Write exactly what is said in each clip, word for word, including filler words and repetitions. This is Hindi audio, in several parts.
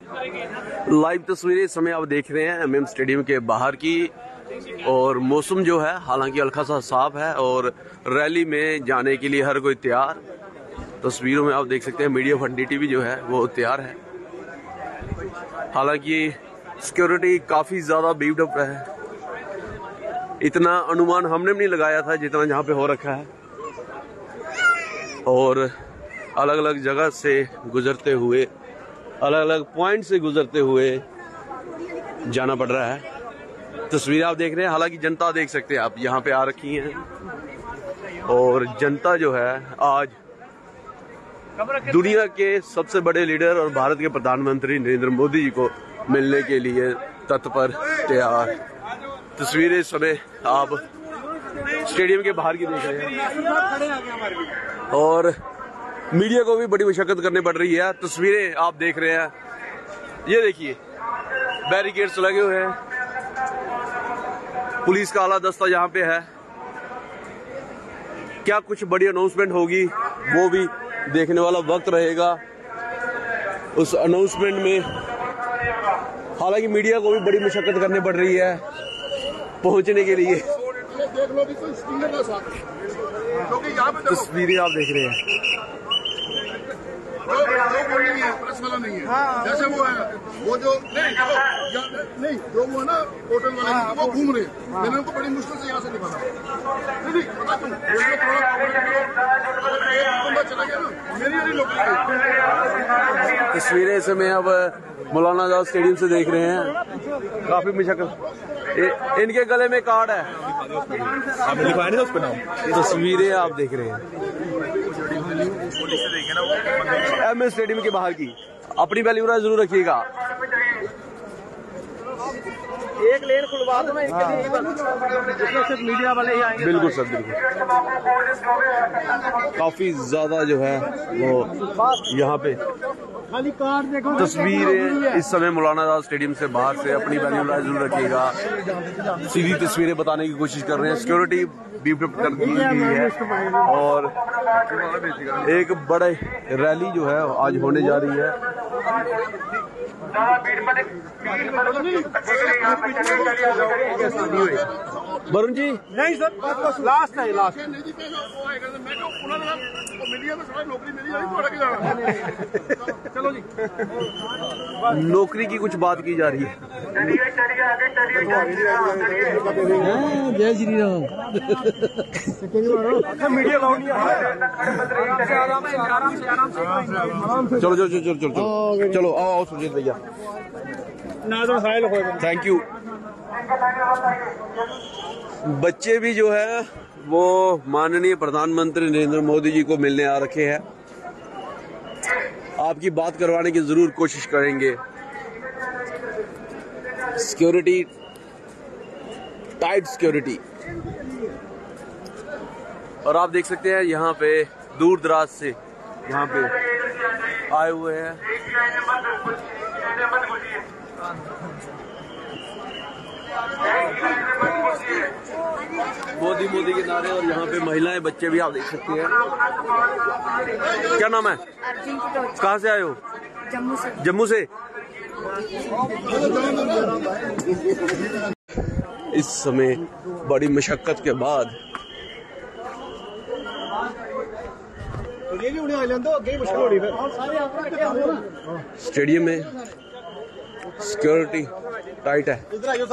लाइव तस्वीरें इस समय आप देख रहे हैं एमएम स्टेडियम के बाहर की, और मौसम जो है हालांकि हल्का सा साफ है और रैली में जाने के लिए हर कोई तैयार। तस्वीरों में आप देख सकते हैं मीडिया फंडी टीवी जो है वो तैयार है। हालांकि सिक्योरिटी काफी ज्यादा बीफ्ड अप है, इतना अनुमान हमने भी नहीं लगाया था जितना यहाँ पे हो रखा है, और अलग अलग जगह से गुजरते हुए, अलग अलग पॉइंट से गुजरते हुए जाना पड़ रहा है। तस्वीरें आप देख रहे हैं, हालांकि जनता देख सकते हैं आप यहाँ पे आ रखी हैं, और जनता जो है आज दुनिया के सबसे बड़े लीडर और भारत के प्रधानमंत्री नरेंद्र मोदी जी को मिलने के लिए तत्पर तैयार। तस्वीरें इस समय आप स्टेडियम के बाहर की देख रहे हैं, और मीडिया को भी बड़ी मशक्कत करनी पड़ रही है। तस्वीरें आप देख रहे हैं, ये देखिए बैरिकेड्स लगे हुए हैं, पुलिस का आला दस्ता यहाँ पे है। क्या कुछ बड़ी अनाउंसमेंट होगी वो भी देखने वाला वक्त रहेगा। उस अनाउंसमेंट में हालांकि मीडिया को भी बड़ी मशक्कत करनी पड़ रही है पहुंचने के लिए। तस्वीरें आप देख रहे हैं, प्रेस वाला नहीं है, जैसे वो है वो जो नहीं नहीं जो वो है ना होटल वाले वो घूम रहे हैं, मैंने उनको बड़ी मुश्किल से यहाँ से निकाला। नहीं पता क्यों चला गया ना मेरी लोग। तस्वीरें इस समय अब मौलाना आजाद स्टेडियम से देख रहे हैं, काफी मशक्कत। इनके गले में कार्ड है, तस्वीरें आप देख रहे हैं एम एस स्टेडियम के बाहर की। अपनी वैल्यूरा जरूर रखिएगा। एक लेन खुलवा दो ना, इसमें सिर्फ मीडिया वाले ही आएंगे। बिल्कुल सर, बिल्कुल। काफी ज्यादा जो है वो यहाँ पे खाली कार देखो। तस्वीरें इस समय मौलाना आजाद स्टेडियम से बाहर से अपनी वैल्यूरा जरूर रखिएगा। सीधी तस्वीरें बताने की कोशिश कर रहे हैं, सिक्योरिटी बीफ अप कर दी गई है, और एक बड़े रैली जो है आज होने जा रही है। वरुण जी नहीं सर, लास्ट है लास्ट। चलो जी, नौकरी की कुछ बात की जा रही है। जय श्री राम। मीडिया चलो चलो चलो चलो चलो चलो आओ आओ सुजीत भैया, थैंक यू। बच्चे भी जो है वो माननीय प्रधानमंत्री नरेंद्र मोदी जी को मिलने आ रखे हैं। आपकी बात करवाने की जरूर कोशिश करेंगे। सिक्योरिटी, टाइट सिक्योरिटी, और आप देख सकते हैं यहाँ पे दूर दराज से यहाँ पे आए हुए हैं। मोदी मोदी के नारे, और यहाँ पे महिलाएं बच्चे भी आप देख सकते हैं। क्या नाम है? कहाँ से आए हो? जम्मू से। जम्मू से। इस समय बड़ी मशक्कत के बाद स्टेडियम में सिक्योरिटी टाइट है।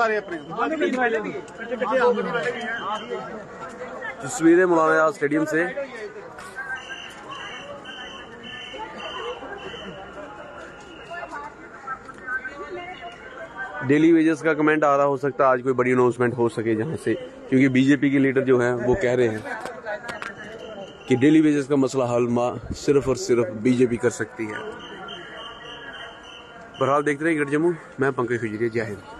तस्वीरें मौलाना आजाद स्टेडियम से। डेली वेजेस का कमेंट आ रहा, हो सकता है आज कोई बड़ी अनाउंसमेंट हो सके जहां से, क्योंकि बीजेपी के लीडर जो हैं वो कह रहे हैं कि डेली वेजेस का मसला हल सिर्फ और सिर्फ बीजेपी कर सकती है। बहरहाल देखते रहिए ग्रेट जम्मू। मैं पंकज खजुरिया, जय हिंद।